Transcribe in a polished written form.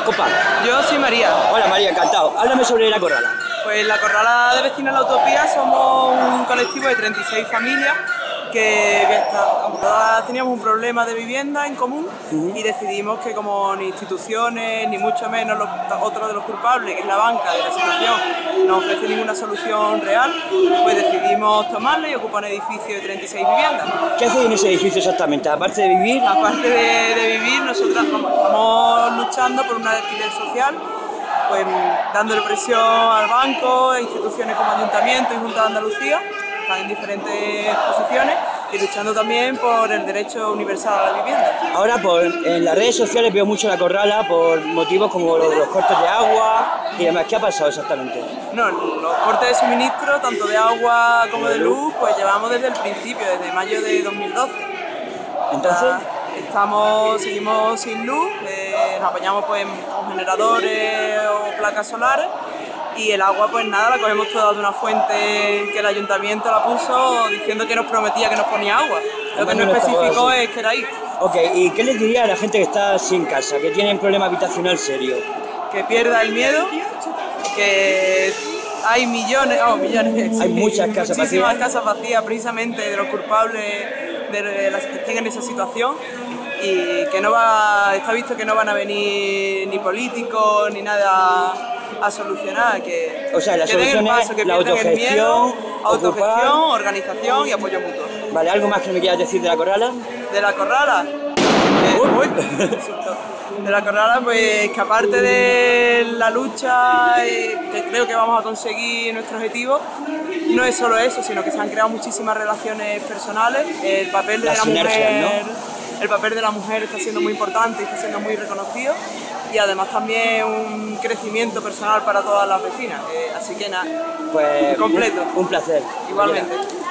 Copa? Yo soy María. Hola María, encantado. Háblame sobre La Corrala. Pues La Corrala de Vecinos La Utopía somos un colectivo de 36 familias que todas teníamos un problema de vivienda en común y decidimos que como ni instituciones, ni mucho menos otro de los culpables, que es la banca de la situación, no ofrece ninguna solución real, pues decidimos tomarla y ocupar un edificio de 36 viviendas. ¿Qué hacéis en ese edificio exactamente? Aparte de vivir... Aparte de vivir, nosotros estamos luchando por un alquiler social, pues dándole presión al banco, a instituciones como Ayuntamiento y Junta de Andalucía, están en diferentes posiciones, y luchando también por el derecho universal a la vivienda. Ahora en las redes sociales veo mucho La Corrala por motivos como lo de los cortes de agua y demás. ¿Qué ha pasado exactamente? No, los cortes de suministro, tanto de agua como de luz, pues llevamos desde el principio, desde mayo de 2012. Entonces... seguimos sin luz, nos apañamos pues con generadores o placas solares, y el agua pues nada, la cogemos toda de una fuente que el ayuntamiento la puso diciendo que nos prometía que nos ponía agua. Lo que no especificó es que era ahí. Ok, ¿y qué les diría a la gente que está sin casa, que tiene un problema habitacional serio? Que pierda el miedo, que hay millones, hay muchísimas casas vacías precisamente de los culpables de las que estén en esa situación, y que está visto que no van a venir ni políticos ni nada a solucionar, que, o sea, la que den el paso, que la pierdan el miedo, autogestión, ocupar... organización y apoyo mutuo. Vale, ¿algo más que me quieras decir de La Corrala? De La Corrala, de La Corrala, pues que aparte de la lucha que creo que vamos a conseguir nuestro objetivo, no es solo eso, sino que se han creado muchísimas relaciones personales, el papel de la mujer, ¿no? El papel de la mujer está siendo muy importante y está siendo muy reconocido, y además también un crecimiento personal para todas las vecinas, así que nada, pues completo. Un placer. Igualmente.